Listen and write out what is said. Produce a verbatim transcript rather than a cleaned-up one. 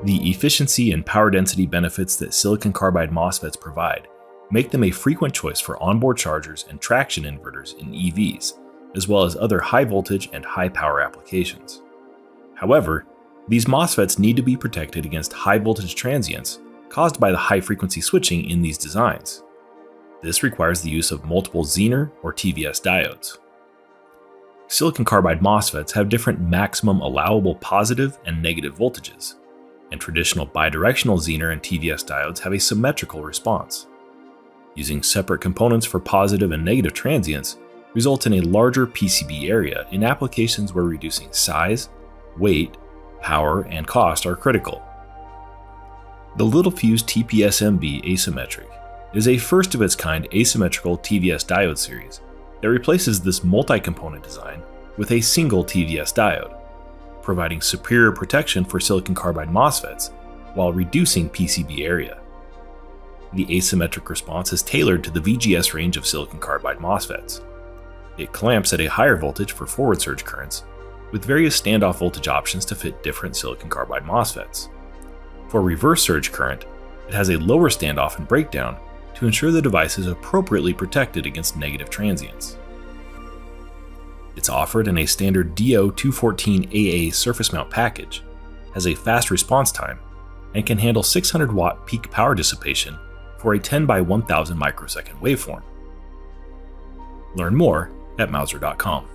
The efficiency and power density benefits that silicon carbide MOSFETs provide make them a frequent choice for onboard chargers and traction inverters in E Vs, as well as other high voltage and high power applications. However, these MOSFETs need to be protected against high voltage transients caused by the high frequency switching in these designs. This requires the use of multiple Zener or T V S diodes. Silicon carbide MOSFETs have different maximum allowable positive and negative voltages, and traditional bidirectional Zener and T V S diodes have a symmetrical response. Using separate components for positive and negative transients results in a larger P C B area in applications where reducing size, weight, power, and cost are critical. The Littelfuse T P S M B Asymmetric is a first-of-its-kind asymmetrical T V S diode series that replaces this multi-component design with a single T V S diode, providing superior protection for silicon carbide MOSFETs while reducing P C B area. The asymmetric response is tailored to the V G S range of silicon carbide MOSFETs. It clamps at a higher voltage for forward surge currents, with various standoff voltage options to fit different silicon carbide MOSFETs. For reverse surge current, it has a lower standoff and breakdown to ensure the device is appropriately protected against negative transients. It's offered in a standard D O two fourteen A A surface mount package, has a fast response time, and can handle six hundred watt peak power dissipation for a ten by one thousand microsecond waveform. Learn more at Mouser dot com.